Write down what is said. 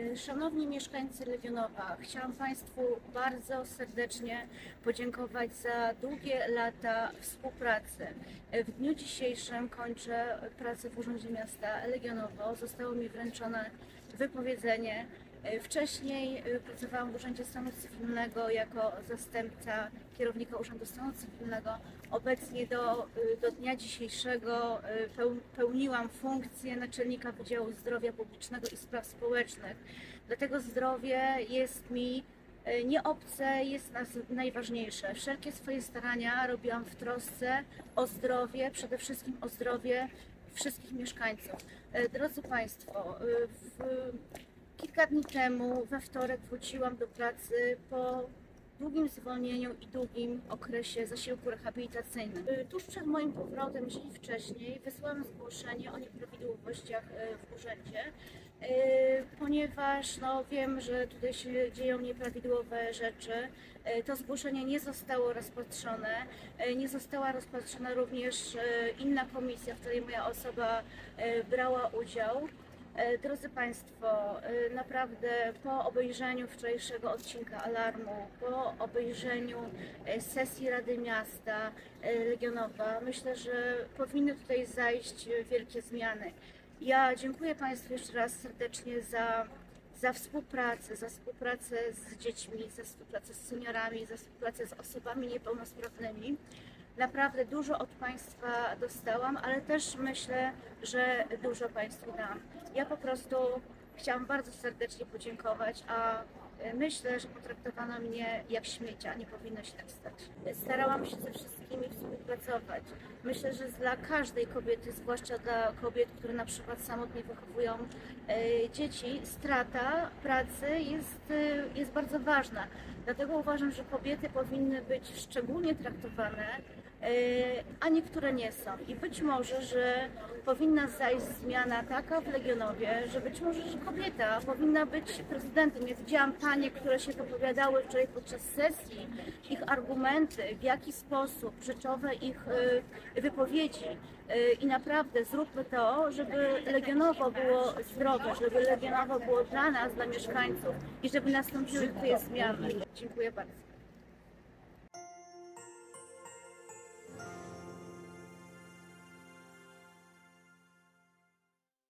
Szanowni mieszkańcy Legionowa, chciałam Państwu bardzo serdecznie podziękować za długie lata współpracy. W dniu dzisiejszym kończę pracę w Urzędzie Miasta Legionowo. Zostało mi wręczone wypowiedzenie. Wcześniej pracowałam w Urzędzie Stanu Cywilnego jako zastępca kierownika Urzędu Stanu Cywilnego. Obecnie do dnia dzisiejszego pełniłam funkcję naczelnika Wydziału Zdrowia Publicznego i Spraw Społecznych. Dlatego zdrowie jest mi nie obce, jest najważniejsze. Wszelkie swoje starania robiłam w trosce o zdrowie, przede wszystkim o zdrowie wszystkich mieszkańców. Drodzy Państwo, kilka dni temu, we wtorek, wróciłam do pracy po długim zwolnieniu i długim okresie zasiłku rehabilitacyjnym. Tuż przed moim powrotem, czyli wcześniej, wysłałam zgłoszenie o nieprawidłowościach w urzędzie, ponieważ wiem, że tutaj się dzieją nieprawidłowe rzeczy. To zgłoszenie nie zostało rozpatrzone. Nie została rozpatrzona również inna komisja, w której moja osoba brała udział. Drodzy Państwo, naprawdę po obejrzeniu wczorajszego odcinka Alarmu, po obejrzeniu sesji Rady Miasta Legionowa, myślę, że powinny tutaj zajść wielkie zmiany. Ja dziękuję Państwu jeszcze raz serdecznie za współpracę z dziećmi, za współpracę z seniorami, za współpracę z osobami niepełnosprawnymi. Naprawdę dużo od Państwa dostałam, ale też myślę, że dużo Państwu dam. Ja po prostu chciałam bardzo serdecznie podziękować, a myślę, że potraktowano mnie jak śmiecia, nie powinno się tak stać. Starałam się ze wszystkimi współpracować. Myślę, że dla każdej kobiety, zwłaszcza dla kobiet, które na przykład samotnie wychowują dzieci, strata pracy jest bardzo ważna. Dlatego uważam, że kobiety powinny być szczególnie traktowane, a niektóre nie są. I być może, że powinna zajść zmiana taka w Legionowie, że być może, że kobieta powinna być prezydentem. Ja widziałam panie, które się wypowiadały wczoraj podczas sesji, ich argumenty, w jaki sposób, rzeczowe ich wypowiedzi. I naprawdę zróbmy to, żeby Legionowo było zdrowe, żeby Legionowo było dla nas, dla mieszkańców i żeby nastąpiły tutaj zmiany. Dziękuję bardzo.